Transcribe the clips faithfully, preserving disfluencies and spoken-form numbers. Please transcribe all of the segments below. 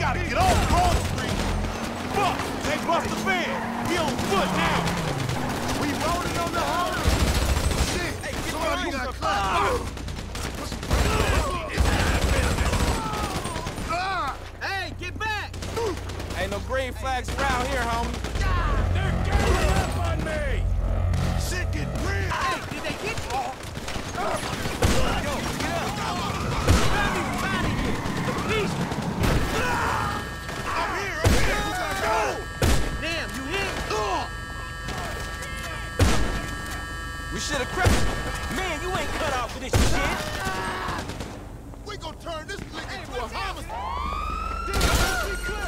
gotta get off Broad Street. Fuck! They bust the van. He on foot now. We rolling on the home. Shit! Hey, somebody got clapped. Hey, get back! Ain't no green flags around here, homie. They're ganging up on me. Shit get real. Hey, did they get you? Yo, Grab me from out of here! The police! I'm here, I'm here. We gotta go. Damn, you hit? We should have crept. Man, you ain't cut out for this shit. We gon' turn this lick Hey, into a what's homicide. that? Damn, M C Clip.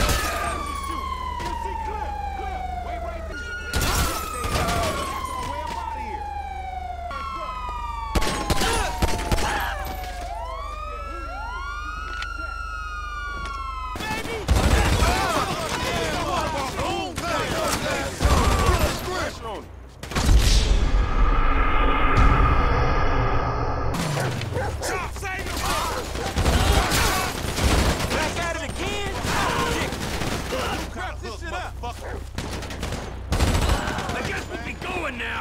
M C Clip, Clip. Wait right there. That's our way up out of here. Back at it again? Crap this shit up. I guess we'll be going now.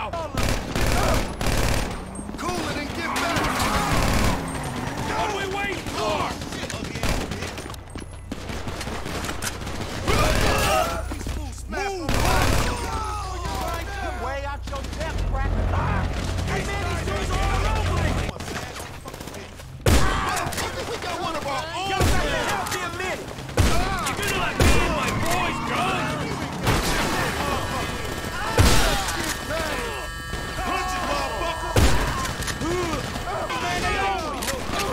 Cool it and get back. What are we waiting for? Move! Way out your depth, crack. Hey, man, these dudes are all over me. We got one of our own. Y'all got to help me a minute. You gonna let me and my boys go? Punch it, motherfucker. Man, they on me.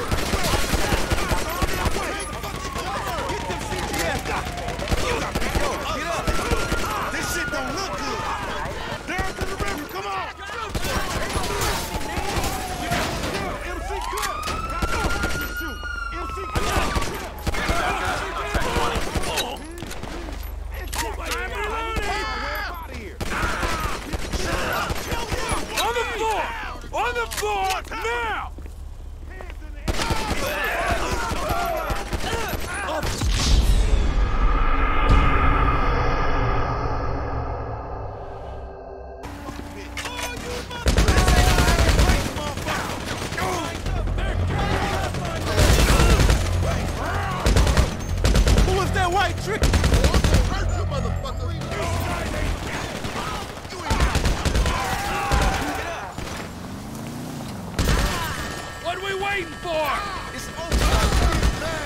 Get them C P S guys. Get up. This shit don't look good. Down to the river, come on. M C Clip. Shoot. M C Clip. On the floor! On the floor now! Who was that white trick? Hurt you, motherfucker. What are we waiting for? It's over.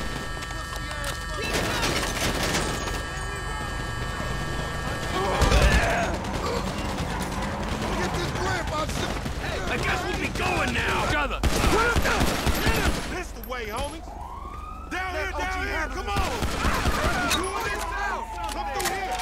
Get this grip, I'm I guess we'll be going now. Together. This the way, homies. Down here, down here, come on. Doing this now. Come through here.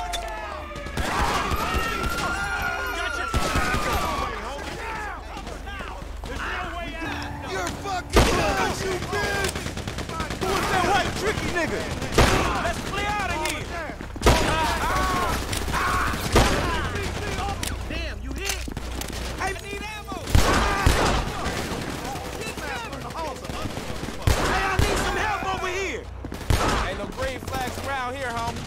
You're fucking nuts, you bitch! Who was that white tricky nigga? Let's clear out of here. Damn, you hit? I need ammo. Hey, I need some help over here. Ain't no green flags around here, homie.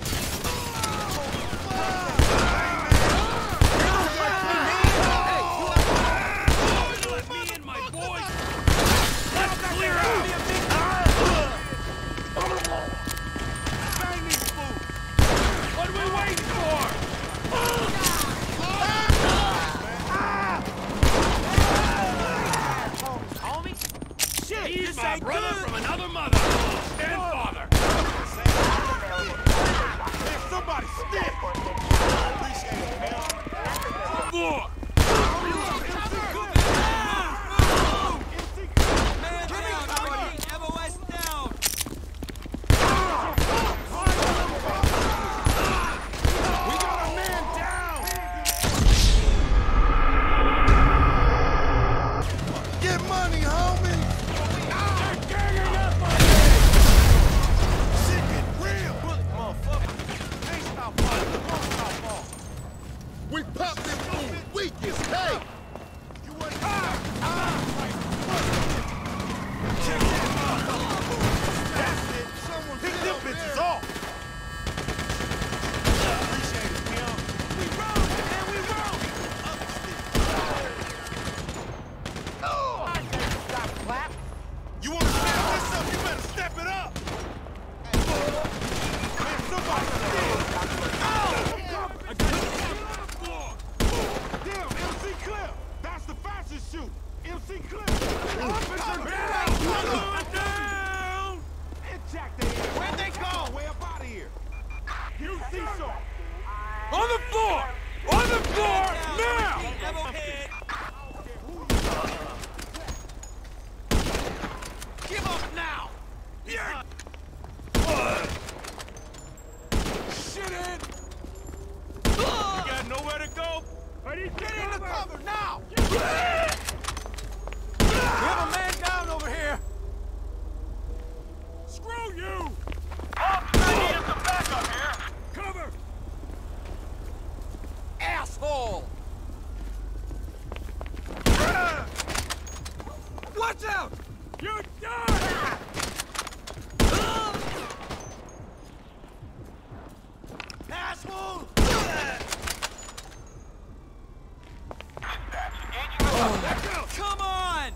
Let me and my boys. Let's clear out. What are we waiting for? Homie? Shit, He's this my ain't brother good. from another mother and father. Man, somebody stick! Appreciate it, man. Floor. We got a man down! Get money, homie! They're ganging up on me! You see some? On the floor! On the floor! Now! Level head. Give up now! Yeah. Shit in! You got nowhere to go? Get in the cover now! We have a man down over here. Screw you! I need some backup here! Cover! Asshole! Watch out! You die! Asshole! Come on!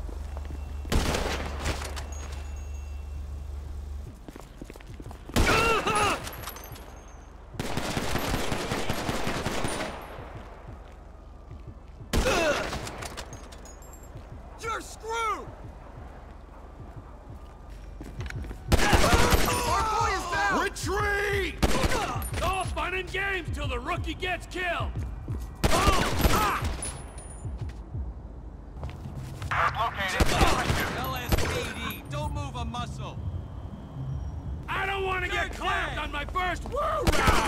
You're screwed! Our boy is down! Retreat! All fun and games till the rookie gets killed! Oh! Ah! L S P D, don't move a muscle! I don't want to get Good clapped day. on my first woo round!